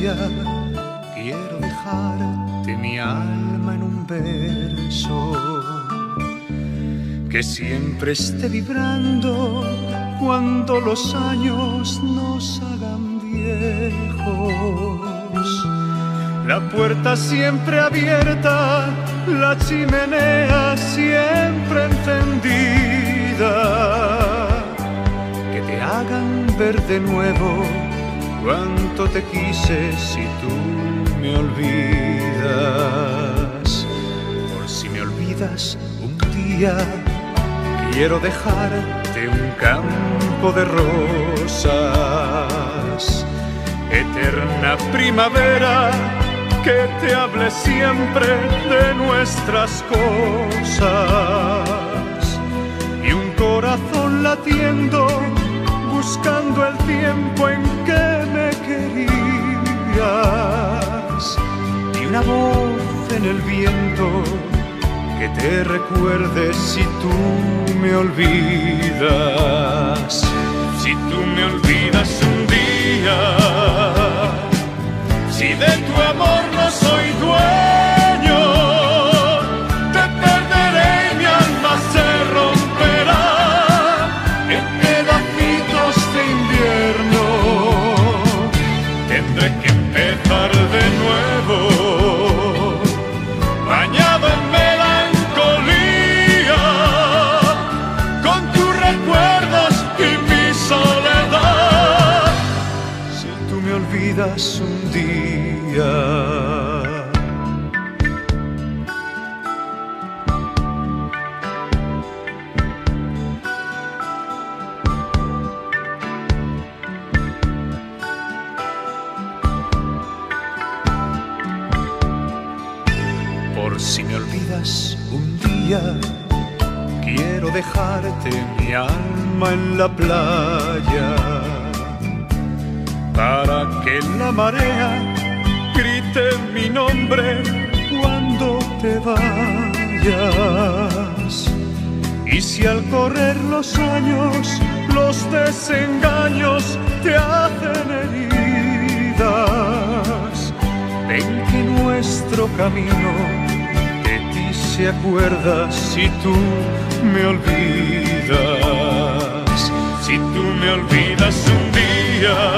día quiero dejarte mi alma en un verso que siempre esté vibrando cuando los años nos hagan viejos. La puerta siempre abierta, la chimenea siempre encendida, que te hagan ver de nuevo cuánto te quise si tú me olvidas. Por si me olvidas un día, quiero dejarte un campo de rosas, eterna primavera que te hable siempre de nuestras cosas, y un corazón latiendo buscando el tiempo en que me querías, y una voz en el viento que te recuerde si tú me olvidas. Si tú me olvidas un día, si de tu amor no soy dueño, te perderé y mi alma se romperá en pedacitos de invierno. Tendré que empezar de nuevo, bañado en melancolía, con tus recuerdos y mi soledad. Si tú me olvidas un día, por si me olvidas un día, quiero dejarte mi alma en la playa, para que la marea grite mi nombre cuando te vayas. Y si al correr los años los desengaños te hacen heridas, ven que nuestro camino de ti se acuerda si tú me olvidas. Si tú me olvidas un día,